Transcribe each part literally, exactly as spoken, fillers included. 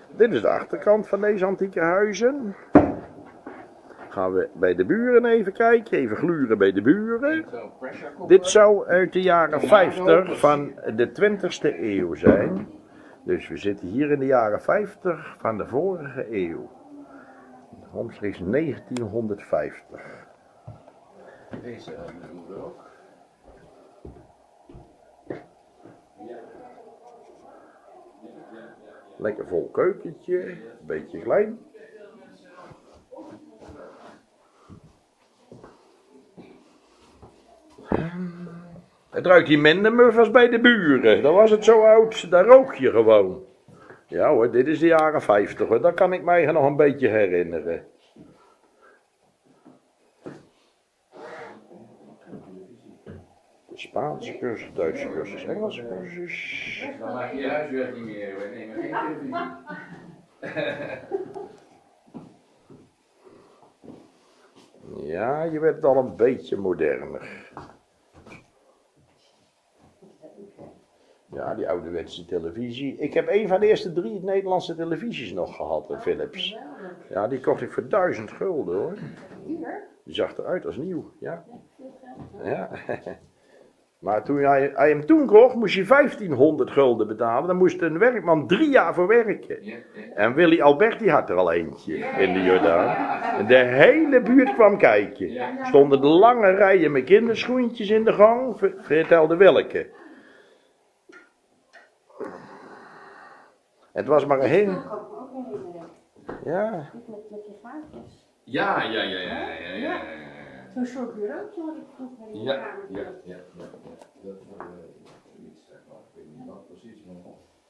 Dit is de achterkant van deze antieke huizen. Gaan we bij de buren even kijken, even gluren bij de buren. Dit zou uit de jaren vijftig van de twintigste eeuw zijn. Dus we zitten hier in de jaren vijftig van de vorige eeuw. Omstreeks negentienhonderdvijftig. Deze moeder ook. Lekker vol keukentje, een beetje klein. Het ruikt hier minder muf als bij de buren. Dan was het zo oud, daar rook je gewoon. Ja hoor, dit is de jaren vijftig hoor, dat kan ik mij nog een beetje herinneren. De Spaanse cursus, Duitse cursus, Engelse cursus. Dan maak je je huiswerk niet meer, we nemen geen televisie. Ja, je werd al een beetje moderner. Ja, die ouderwetse televisie. Ik heb een van de eerste drie Nederlandse televisies nog gehad, een Philips. Ja, die kocht ik voor duizend gulden hoor. Die zag eruit als nieuw, ja. Ja. Maar toen hij, hij hem toen kocht, moest je vijftienhonderd gulden betalen. Dan moest een werkman drie jaar voor werken. En Willy Alberti had er al eentje in de Jordaan. En de hele buurt kwam kijken. Stonden de lange rijen met kinderschoentjes in de gang. Vertelde welke. Het was maar een heel... Ja. Met je gaatjes. Ja, ja, ja, ja, ja, ja. Zo'n soort bureautje had ik vroeger in de Ja, kamer. ja, ja, ja. Dat was zoiets, zeg maar. Ik weet niet wat precies, maar...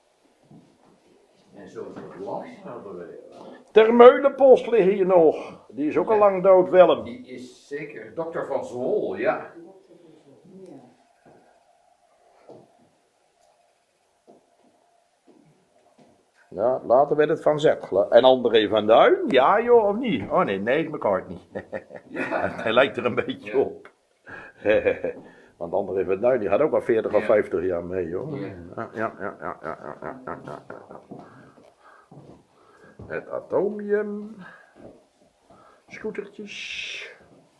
En zo'n soort last hadden we. Termeulenpost ligt hier nog. Die is ook al lang dood, Willem. Die is zeker dokter van Zwol, ja. Ja, later werd het Van Zettelen. En André van Duin? Ja joh, of niet? Oh nee, nee, McCartney. Ja. Hij lijkt er een beetje op. Want André van Duin die gaat ook al veertig of vijftig jaar mee hoor. Ja, ja, ja, ja, ja, ja, ja, ja, ja. Het atomium. Scootertjes.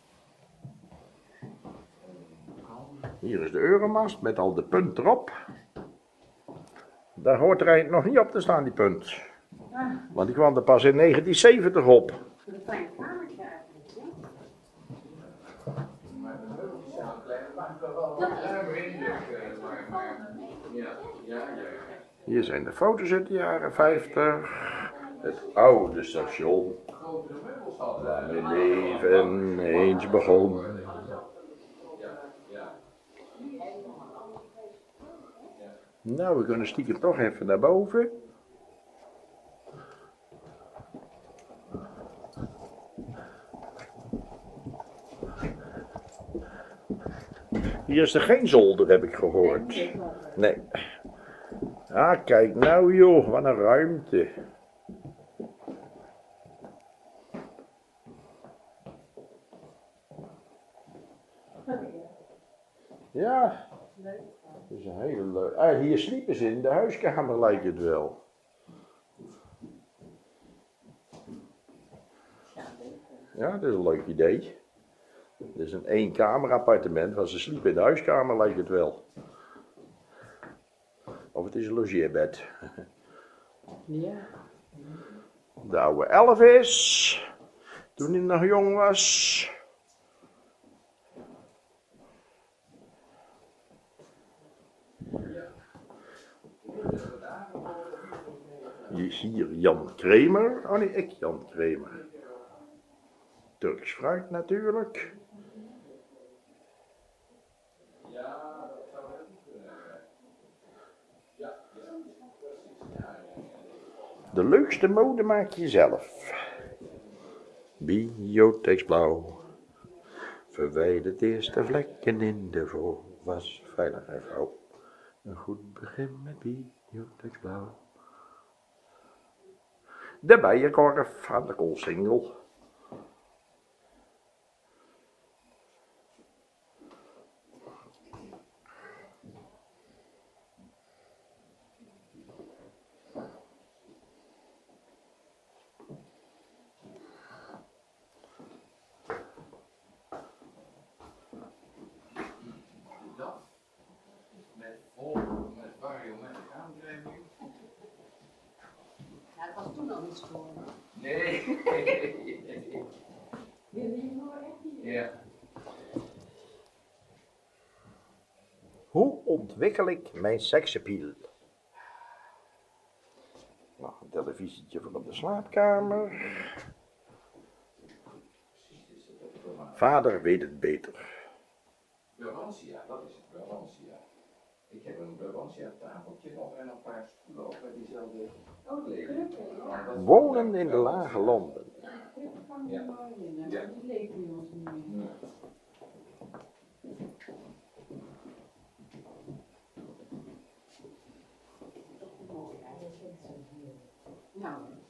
Hier is de Euromast met al de punt erop. Daar hoort er eigenlijk nog niet op te staan, die punt. Want die kwam er pas in negentien zeventig op. Een klein kamertje eigenlijk, hè? Maar de meubels zijn al klein, maar wel wel een ruime indruk, maar, maar, ja, ja, ja. Hier zijn de foto's uit de jaren vijftig. Het oude station. Grotere meubels hadden. Waar mijn leven eens begon. Nou, we kunnen stiekem toch even naar boven. Hier is er geen zolder, heb ik gehoord. Nee. Ah, kijk nou joh, wat een ruimte. Ja. Dat is een hele leuke. Ah, hier sliepen ze in de huiskamer, lijkt het wel. Ja, dat is een leuk idee. Het is een eenkamer appartement, want ze sliepen in de huiskamer, lijkt het wel. Of het is een logeerbed. Ja. De oude Elvis, toen hij nog jong was. Hier Jan Kramer. Oh nee, ik Jan Kramer. Turks fruit natuurlijk. De leukste mode maak je zelf. Biotex blauw. Verwijdert eerste vlekken in de voorwas. Veilig en vrouw. Een goed begin met Biotex blauw. De bijenkorf aan de koolsingel. het was toen al niet scoren. Nee. Wil je nou echt niet? Ja. Hoe ontwikkel ik mijn seksappeal? Nou, een televisietje voor op de slaapkamer. Vader weet het beter. Brabantia, dat is het, Brabantia. Ik heb een Brabantia tafeltje nog en een paar stoelen ook met diezelfde Oh, die krukken, ja. Wonen in de lage landen. Krukken van de Ja. mooie, hè. Ja. Die leven bij ons niet meer. Mooi, hè. Dat is echt zo hier. Nou,